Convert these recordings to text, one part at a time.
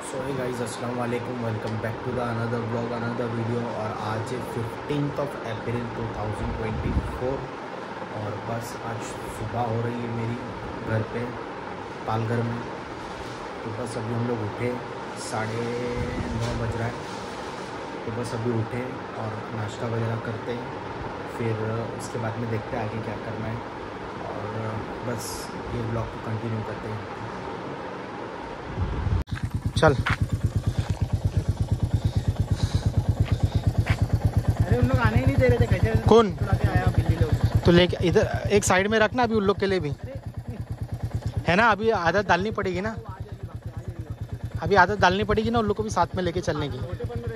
सो हे guys, अस्सलाम वालेकुम, welcome back to the another blog, another video. और आज 15 अप्रैल 2024 और बस आज सुबह हो रही है मेरी घर पे पालघर में। तो बस अभी हम लोग उठे, 9:30 बज रहा है। तो बस अभी उठे और नाश्ता वगैरह करते हैं, फिर उसके बाद में देखते हैं आगे क्या करना है और बस ये ब्लॉग को कंटिन्यू करते हैं। चल। अरे उन लोग आने ही नहीं दे रहे थे, कैसे कौन आया बिल्ली लोग। तो लेके इधर एक साइड में रखना, अभी उन लोग के लिए भी है ना। अभी आदत डालनी पड़ेगी ना, अभी आदत डालनी पड़ेगी ना उन लोग को भी साथ में लेके चलने की।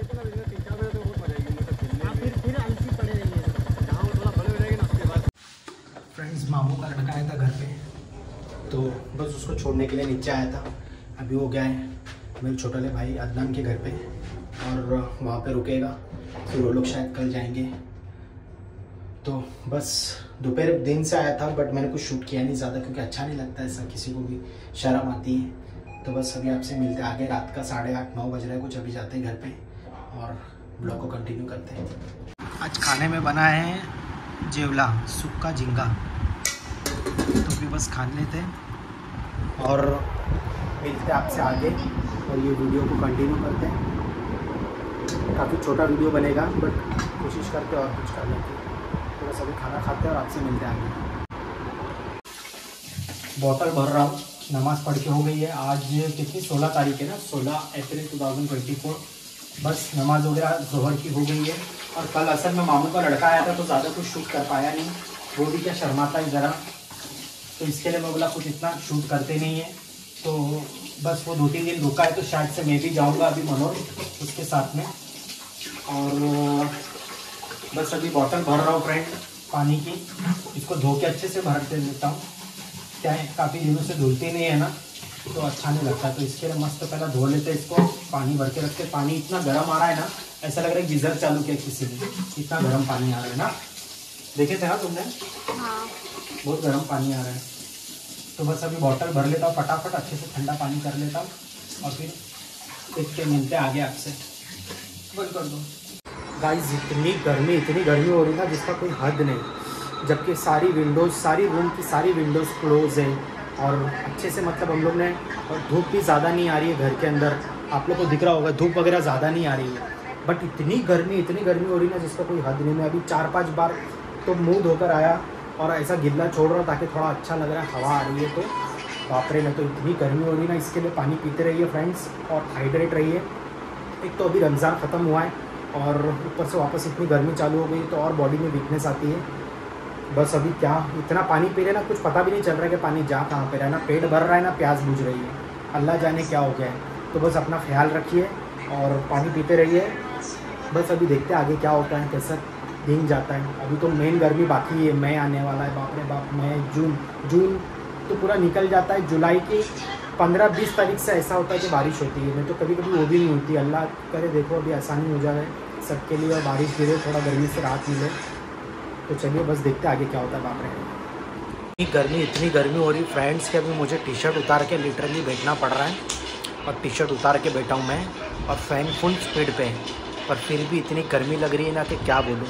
फ्रेंड्स, मामू का लड़का आया था घर पे, तो बस उसको छोड़ने के लिए नीचे आया था। अभी वो गया है मेरे छोटे वाले भाई अदनान के घर पे और वहाँ पे रुकेगा, फिर वो लोग शायद कल जाएंगे। तो बस दोपहर दिन से आया था, बट मैंने कुछ शूट किया नहीं ज़्यादा, क्योंकि अच्छा नहीं लगता ऐसा, किसी को भी शर्म आती है। तो बस अभी आपसे मिलते हैं आगे। रात का 8:30-9 बज रहा है कुछ, अभी जाते हैं घर पे और ब्लॉग को कंटिन्यू करते हैं। आज खाने में बना है जेवला, सूखा झींगा, तो भी बस खा लेते हैं और मिलते हैं आपसे आगे और ये वीडियो को कंटिन्यू करते हैं। काफ़ी छोटा वीडियो बनेगा, बट कोशिश करते हैं और कुछ करने की। तो बस अभी खाना खाते हैं और आपसे मिलते हैं आगे। बोतल भर रहा हूँ, नमाज़ पढ़ के हो गई है। आज कितनी 16 तारीख है ना, 16 अप्रैल 2024। बस नमाज वगैरह जोहर की हो गई है। और कल असल में मामू का लड़का आया था, तो ज़्यादा कुछ शूट कर पाया नहीं, वो भी क्या शर्माता है ज़रा, तो इसके लिए मैं बोला कुछ इतना शूट करते नहीं है। तो बस वो 2-3 दिन रुका है, तो शायद से मैं भी जाऊंगा अभी मनोर उसके साथ में। और बस अभी बॉटल भर रहा हूँ फ्रेंड पानी की, इसको धो के अच्छे से भर दे देता हूँ। क्या है, काफ़ी दिनों से धुलती नहीं है ना, तो अच्छा नहीं लगता, तो इसके लिए मस्त पहला धो लेते हैं इसको, पानी भर के रखते। पानी इतना गर्म आ रहा है ना, ऐसा लग रहा है गीज़र चालू किया किसी ने, इतना गर्म पानी आ रहा है ना। देखे थे ना तुमने? हाँ, बहुत गर्म पानी आ रहा है। तो बस अभी बॉटल भर लेता हूँ फटाफट, अच्छे से ठंडा पानी कर लेता हूँ और फिर देख के मिलते हैं आगे आपसे। बंद कर दो गाइस। इतनी गर्मी हो रही ना, जिसका कोई हद नहीं, जबकि सारी रूम की सारी विंडोज़ क्लोज है और अच्छे से मतलब हम लोग ने, और धूप भी ज़्यादा नहीं आ रही है घर के अंदर, आप लोग को दिख रहा होगा धूप वगैरह ज़्यादा नहीं आ रही है, बट इतनी गर्मी हो रही ना, जिसका कोई हद नहीं। मैं अभी 4-5 बार तो मुँह धोकर आया और ऐसा गिल्ला छोड़ रहा हूँ ताकि थोड़ा अच्छा लग रहा है, हवा आ रही है। तो बापरे में तो इतनी गर्मी हो रही ना, इसके लिए पानी पीते रहिए फ्रेंड्स और हाइड्रेट रहिए। एक तो अभी रमज़ान ख़त्म हुआ है और ऊपर से वापस इतनी गर्मी चालू हो गई, तो और बॉडी में वीकनेस आती है। बस अभी क्या इतना पानी पी रहे ना, कुछ पता भी नहीं चल रहा है कि पानी जा कहाँ पे रहा है, ना पेट भर रहा है ना प्यास बुझ रही है, अल्लाह जाने क्या हो गया है। तो बस अपना ख्याल रखिए और पानी पीते रहिए। बस अभी देखते हैं आगे क्या होता है, कैसा दिन जाता है। अभी तो मेन गर्मी बाकी है, मई आने वाला है, बाप रे बाप। मई जून तो पूरा निकल जाता है। जुलाई की 15-20 तारीख से ऐसा होता है कि बारिश होती है, नहीं तो कभी कभी वो भी नहीं होती। अल्लाह करे देखो अभी आसानी हो जाए सबके लिए और बारिश गिरे, थोड़ा गर्मी से राहत मिले। तो चलिए बस देखते हैं आगे क्या होता है। बाप रे इतनी गर्मी हो रही फ्रेंड्स कि अभी मुझे टी शर्ट उतार के लिटरली बैठना पड़ रहा है, और टी शर्ट उतार के बैठा हूँ मैं, और फ़ैन फुल स्पीड पे है, पर फिर भी इतनी गर्मी लग रही है ना कि क्या बोलूँ,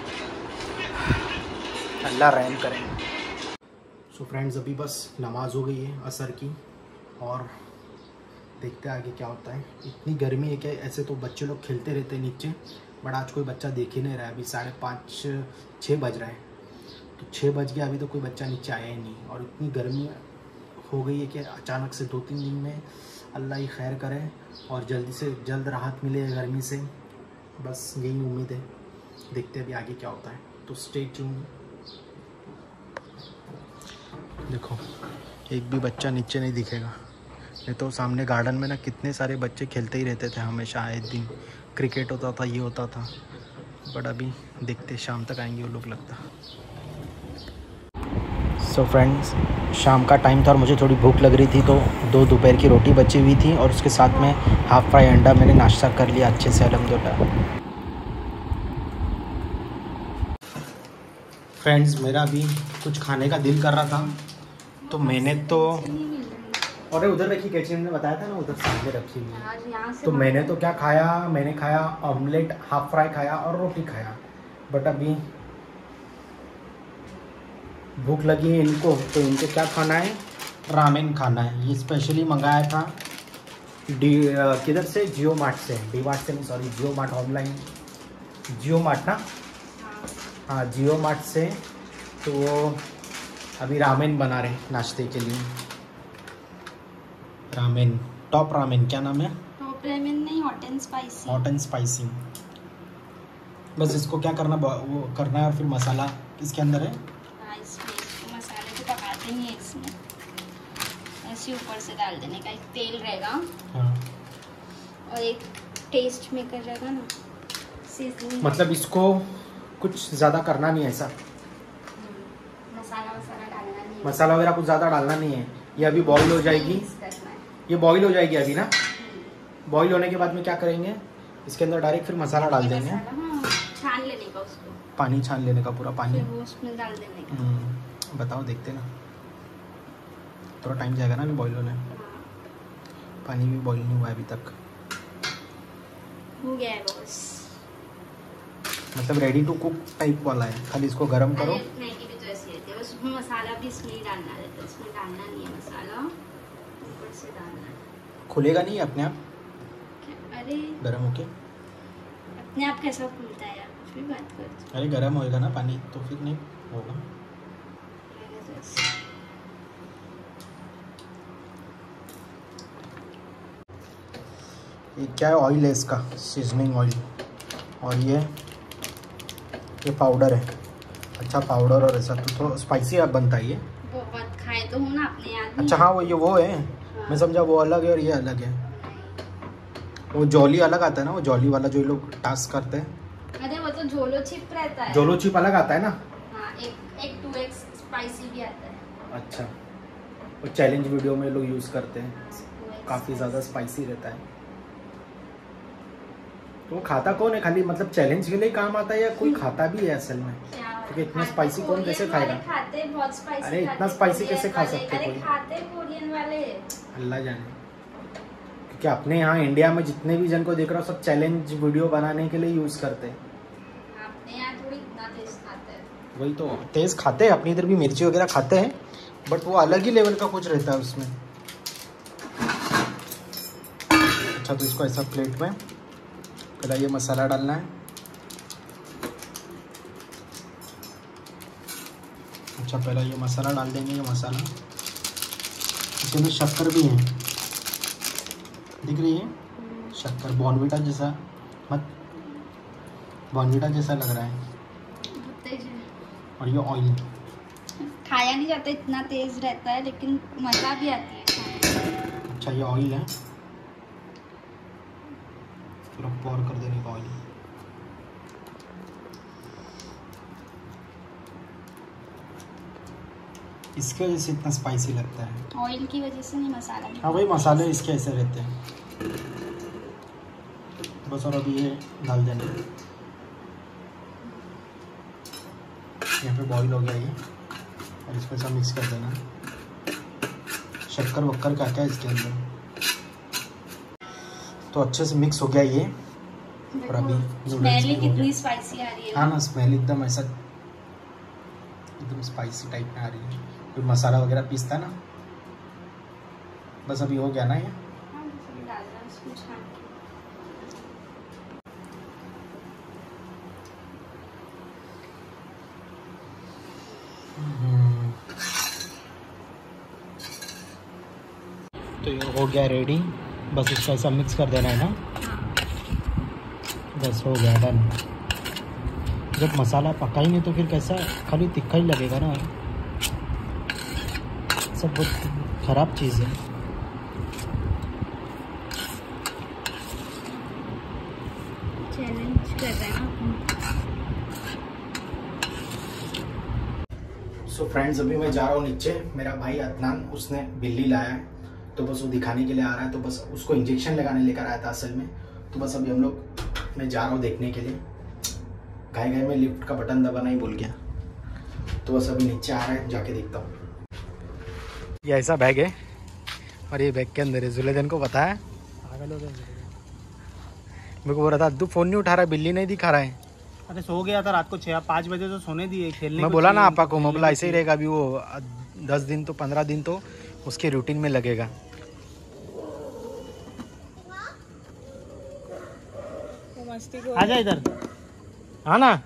अल्लाह रहम करें। सो फ्रेंड्स, अभी बस नमाज हो गई है असर की और देखते हैं आगे क्या होता है। इतनी गर्मी है कि ऐसे तो बच्चे लोग खेलते रहते हैं नीचे, बट आज कोई बच्चा देख ही नहीं रहा है। अभी 5:30-6 बज रहा है, तो 6 बज गया, अभी तो कोई बच्चा नीचे आया ही नहीं। और इतनी गर्मी हो गई है कि अचानक से 2-3 दिन में अल्लाह ही खैर करे और जल्दी से जल्द राहत मिले गर्मी से, बस यही उम्मीद है। देखते हैं अभी आगे क्या होता है, तो स्टे ट्यून। देखो एक भी बच्चा नीचे नहीं दिखेगा, नहीं तो सामने गार्डन में ना कितने सारे बच्चे खेलते ही रहते थे हमेशा, आए दिन क्रिकेट होता था, ये होता था, बट अभी देखते शाम तक आएंगे वो लोग लगता। सो फ्रेंड्स, शाम का टाइम था और मुझे थोड़ी भूख लग रही थी, तो 2 दोपहर की रोटी बची हुई थी और उसके साथ में हाफ़ फ्राई अंडा मैंने नाश्ता कर लिया अच्छे से, अल्हम्दुलिल्लाह। फ्रेंड्स, मेरा भी कुछ खाने का दिल कर रहा था, तो मैंने तो और उधर रखी कैची ने बताया था ना, उधर सामने रखी हुई है। आज यहाँ से तो मैंने तो क्या खाया, मैंने खाया ऑमलेट, हाफ फ्राई खाया और रोटी खाया। बट अभी भूख लगी है इनको, तो इनको क्या खाना है, रामेन खाना है। ये स्पेशली मंगाया था किधर से, जियो मार्ट से, डी मार्ट से नहीं, sorry Jio Mart online, Jio Mart ना, हाँ जियो मार्ट से। तो वो अभी रामेन बना रहे हैं नाश्ते के लिए। रामेन, टॉप रामेन, क्या नाम है? टॉप रामेन नहीं, hot and spicy. Hot and spicy. बस इसको क्या करना, वो करना है और फिर मसाला किसके अंदर है? इसमें इसको मसाले तो पकाते नहीं है इसमें, ऐसे ऊपर से डाल देने का। एक तेल रहेगा हाँ। और एक टेस्ट मेकर रहेगा ना, सीजनिंग। मतलब इसको कुछ ज़्यादा करना नहीं है ऐसा, मसाला डालना नहीं है, मसाला वगैरह कुछ ज़्यादा डालना नहीं है। ये अभी बॉईल हो जाएगी, ये बॉईल हो जाएगी अभी ना। बॉईल होने के बाद में क्या करेंगे, इसके अंदर डायरेक्ट फिर मसाला डाल देंगे। छान लेने का उसको, पानी छान लेने का, पूरा पानी फिर वो उसमें डाल देने का। बताओ, देखते ना, थोड़ा टाइम जाएगा ना अभी बॉईल होने। पानी भी बॉईल नहीं हुआ है अभी तक। हो गया है बॉस, मतलब रेडी टू कुक टाइप वाला है, खाली इसको गरम करो। मैगी भी तो ऐसी रहती है, बस उसमें मसाला भी इसमें ही डालना रहता है, इसमें डालना नहीं है मसाला, ऊपर से डालना है। खुलेगा नहीं अपने आप अरे गरम होके? अपने आप कैसा खुलता है यार, कुछ भी बात करते। अरे गरम होएगा ना पानी, तो फिर नहीं होगा। ये क्या है, ऑयल है इसका, सीजनिंग ऑयल। और ये पाउडर है। अच्छा पाउडर और ऐसा तो थोड़ा स्पाइसी अब बनता है ये। बहुत खाए तो हूँ ना अपने आदमी। अच्छा हाँ, वो है। हाँ। मैं समझा वो अलग है और ये अलग है। वो जॉली अलग आता है ना, वो जॉली वाला जो लोग टास्क करते हैं। अरे वो तो झोलो चिप रहता है। जोलो चिप अलग आता है ना। हाँ, एक 2x स्पाइसी भी आता है। अच्छा, वो चैलेंज वीडियो में लोग यूज़ करते हैं, 2x काफ़ी ज़्यादा स्पाइसी रहता है। तो वो खाता कौन है, खाली मतलब चैलेंज के लिए काम आता है या कोई खाता भी है असल में? क्योंकि इतना स्पाइसी कौन कैसे खाएगा? खाते हैं बहुत स्पाइसी। अरे इतना स्पाइसी कैसे खा सकते अरे कोई? खाते हैं कोरियन वाले। अल्लाह जाने। क्योंकि अपने यहाँ इंडिया में जितने भी जन को देख रहा हूँ सब चैलेंज वीडियो बनाने के लिए यूज़ करते हैं। अपने यहाँ थोड़ी इतना तेज खाते हैं। वही तो, तेज़ खाते हैं, अपनी इधर भी मिर्ची वगैरह खाते हैं, बट वो अलग ही लेवल का कुछ रहता है उसमें। अच्छा, तो इसको ऐसा प्लेट में पहले ये मसाला डालना है। अच्छा, पहले ये मसाला डाल देंगे। ये मसाला, इसमें शक्कर भी है, दिख रही है शक्कर, बॉर्नविटा जैसा, मत बॉर्नविटा जैसा लग रहा है। बहुत तेज है। और ये ऑयल, खाया नहीं जाता, इतना तेज रहता है, लेकिन मजा भी आती है खाने में। अच्छा ये ऑयल है, पूरा पॉर कर देने का ऑयल। इसके वजह से इतना स्पाइसी लगता है। ऑयल की वजह से नहीं, मसाला भी। हाँ भाई, मसाले इसके ऐसे रहते हैं बस। और अभी ये डाल देना, यहाँ पे बॉईल हो गया ये, और इसको सब मिक्स कर देना। शक्कर वक्कर क्या क्या इसके अंदर, तो अच्छे से मिक्स हो गया ये। और अभी स्मेल ही कितनी स्पाइसी आ रही है। हाँ ना, स्मेल एकदम ऐसा, एकदम स्पाइसी टाइप में आ रही है। फिर मसाला वगैरह पीसता ना, बस अभी हो गया ना ये। हाँ, बस अभी डालना है इसमें छान के। तो ये हो गया रेडी, बस इसको ऐसा मिक्स कर देना है ना। बस हो गया, डन। जब मसाला पका ही नहीं तो फिर कैसा, खाली तिखा ही लगेगा ना, सब बहुत ख़राब चीज़ है। चैलेंज कर रहे हैं ना। सो फ्रेंड्स, अभी मैं जा रहा हूँ नीचे। मेरा भाई अदनान, उसने बिल्ली लाया है, तो बस वो दिखाने के लिए आ रहा है। तो बस उसको इंजेक्शन लगाने लेकर आया था असल में। तो बस अभी हम लोग, मैं जा रहा हूँ देखने के लिए। घाई में लिफ्ट का बटन दबाना ही भूल गया, तो बस अभी नीचे आ रहा है, जाके देखता हूँ। ये ऐसा बैग है, और ये बैग के अंदर है। जुलेदन को पता है, पागल हो गए। मेरे को बोल रहा था अद्दू फोन नहीं उठा रहा, बिल्ली नहीं दिखा रहा है। अरे सो गया था रात को 6-5 बजे तो सोने दिए, खेलने मैं को बोला ना चाहिए, आपा को, मैं बोला खेलने ऐसे ही रहेगा अभी वो 10 दिन तो 15 दिन तो उसके रूटीन में लगेगा। आजा इधर। हाँ ना,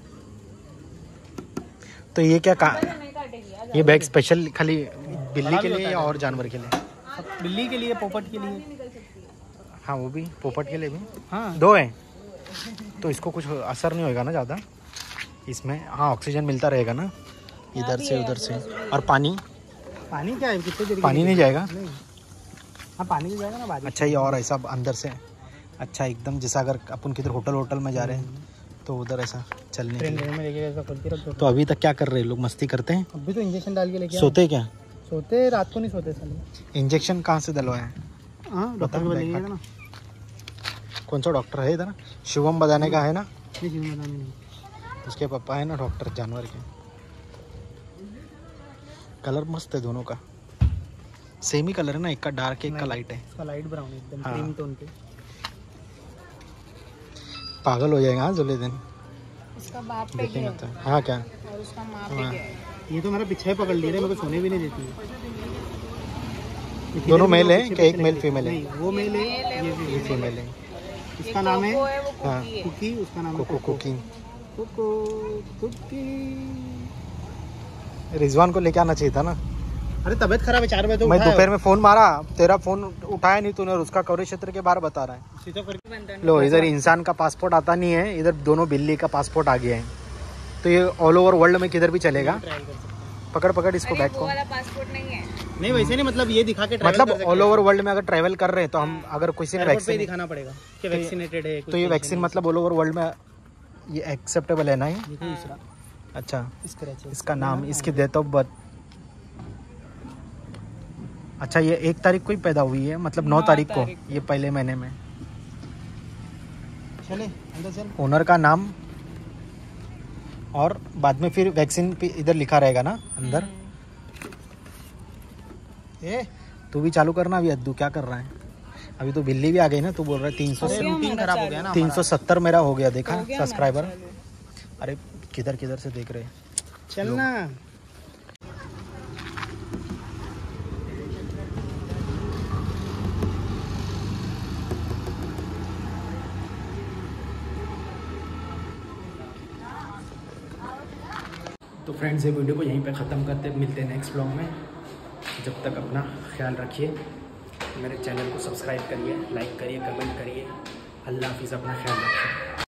तो ये क्या ये बैग स्पेशल खाली बिल्ली के लिए या और जानवर के लिए? बिल्ली के लिए, पोपट के लिए। हाँ वो भी, पोपट के लिए भी। हाँ 2 हैं तो इसको कुछ असर नहीं होएगा ना ज़्यादा इसमें। हाँ ऑक्सीजन मिलता रहेगा ना इधर से उधर से। और पानी पानी क्या है, कितने देर पानी नहीं जाएगा? नहीं। हाँ पानी तो जाएगा ना बारिश। अच्छा ये और ऐसा अंदर से, अच्छा एकदम जैसा अगर अपन किधर होटल में जा रहे हैं तो उधर ऐसा चलने के ट्रेन लिए। में लेके ऐसा खोल के रख दो। तो अभी तक क्या कर रहे हैं लोग, मस्ती करते हैं? अभी तो इंजेक्शन डाल के लेके सोते क्या? सोते रात को नहीं सोते साले। इंजेक्शन कहाँ से डलवाया है? हाँ डॉक्टर को लेके ना। कौन सा डॉक्टर है इधर? शिवम बदाने का है ना, नहीं। उसके पापा है ना डॉक्टर जानवर के। कलर मस्त है दोनों का, सेम ही कलर है ना, एक का डार्क एक का लाइट है। इसका लाइट ब्राउन एकदम हाँ। क्रीम टोन पे। पागल हो जाएगा हाँ जुलेदन उसका बाप पे देखेंगे गया तो। हाँ क्या? और उसका माँ पे हाँ। गया है। ये तो मेरा पीछे पकड़ लिया, मेरे को सोने भी नहीं देती है। दोनों मेल है कि एक मेल फीमेल है? नहीं वो मेल है, ये फीमेल है। इसका नाम है हाँ कुकी, उसका नाम है कुकिंग। Cocoa cookie. रिजवान को लेके आना चाहिए था ना। अरे तबीयत खराब है, 4 बजे तो मैं उठाया। दोपहर में फोन मारा, तेरा फोन उठाया नहीं तूने और उसका कवरेज क्षेत्र के बाहर बता रहा है। स्विच ऑफ करके लो इधर इंसान का पासपोर्ट आता नहीं है, इधर दोनों बिल्ली का पासपोर्ट आ गया है। तो ये ऑल ओवर वर्ल्ड में किधर भी चलेगा। ट्रायल कर सकते हैं। पकड़ इसको बैग को। पासपोर्ट नहीं है। नहीं वैसे नहीं, मतलब ये दिखा के ट्रायल मतलब कर सकते ऑल हैं। ओवर वर्ल्ड में अगर ट्रैवल कर रहे हैं तो हम अगर किसी ने एयरपोर्ट पे ही वैक्सीन, दिखाना पड़ेगा कि वैक्सीनेटेड है। तो ये वैक्सीन मतलब ऑल ओवर वर्ल्ड में ये एक्सेप्टेबल है ना ये? ये दूसरा अच्छा स्क्रैच है। इसका नाम, इसकी डेट ऑफ बर्थ। अच्छा ये 1 तारीख को ही पैदा हुई है, मतलब 9 तारीख को, ये पहले महीने में। चले अंदर चल। ओनर का नाम और बाद में फिर वैक्सीन इधर लिखा रहेगा ना अंदर। तू भी चालू करना अभी। अद्दू क्या कर रहा है? अभी तो बिल्ली भी आ गई ना, तू बोल रहा है 300 से रूटीन खराब हो गया ना। 370 मेरा हो गया, देखा सब्सक्राइबर। अरे किधर किधर से देख रहे हैं। चलना। तो फ्रेंड्स ये वीडियो को यहीं पे ख़त्म करते, मिलते हैं नेक्स्ट ब्लॉग में। जब तक अपना ख्याल रखिए, मेरे चैनल को सब्सक्राइब करिए, लाइक करिए, कमेंट करिए। अल्लाह हाफिज़, अपना ख्याल रखिए।